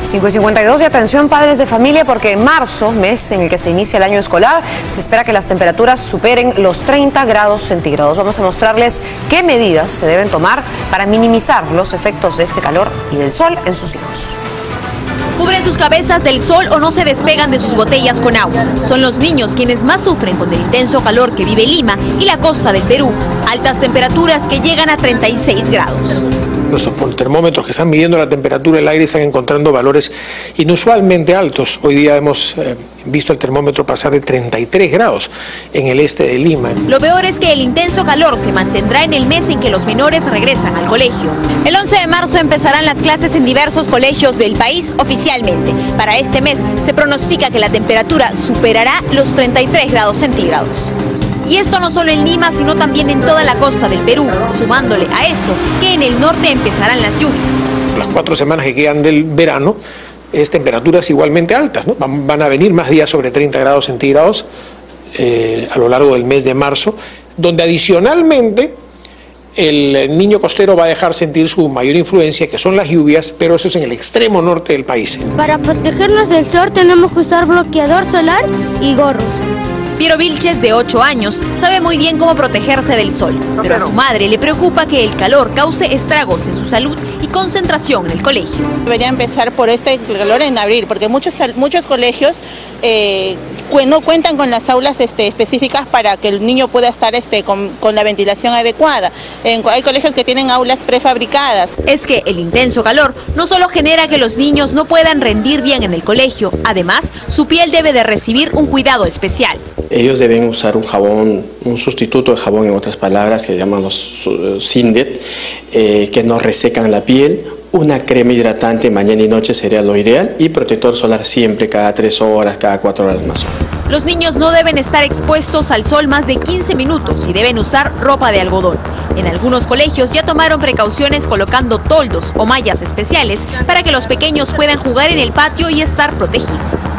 5:52 y atención padres de familia porque en marzo, mes en el que se inicia el año escolar, se espera que las temperaturas superen los 30 grados centígrados. Vamos a mostrarles qué medidas se deben tomar para minimizar los efectos de este calor y del sol en sus hijos. Cubren sus cabezas del sol o no se despegan de sus botellas con agua. Son los niños quienes más sufren con el intenso calor que vive Lima y la costa del Perú. Altas temperaturas que llegan a 36 grados. Los termómetros que están midiendo la temperatura del aire están encontrando valores inusualmente altos. Hoy día hemos visto el termómetro pasar de 33 grados en el este de Lima. Lo peor es que el intenso calor se mantendrá en el mes en que los menores regresan al colegio. El 11 de marzo empezarán las clases en diversos colegios del país oficialmente. Para este mes se pronostica que la temperatura superará los 33 grados centígrados. Y esto no solo en Lima, sino también en toda la costa del Perú, sumándole a eso que en el norte empezarán las lluvias. Las 4 semanas que quedan del verano es temperaturas igualmente altas, ¿no? Van a venir más días sobre 30 grados centígrados a lo largo del mes de marzo, donde adicionalmente el niño costero va a dejar sentir su mayor influencia, que son las lluvias, pero eso es en el extremo norte del país. Para protegernos del sol tenemos que usar bloqueador solar y gorros. Piero Vilches, de 8 años, sabe muy bien cómo protegerse del sol, pero a su madre le preocupa que el calor cause estragos en su salud y concentración en el colegio. Debería empezar por este calor en abril, porque muchos colegios no cuentan con las aulas específicas para que el niño pueda estar con la ventilación adecuada. Hay colegios que tienen aulas prefabricadas. Es que el intenso calor no solo genera que los niños no puedan rendir bien en el colegio, además su piel debe de recibir un cuidado especial. Ellos deben usar un jabón, un sustituto de jabón, en otras palabras, que llaman los Sindet, que no resecan la piel. Una crema hidratante mañana y noche sería lo ideal, y protector solar siempre, cada 3 horas, cada 4 horas más. Los niños no deben estar expuestos al sol más de 15 minutos y deben usar ropa de algodón. En algunos colegios ya tomaron precauciones colocando toldos o mallas especiales para que los pequeños puedan jugar en el patio y estar protegidos.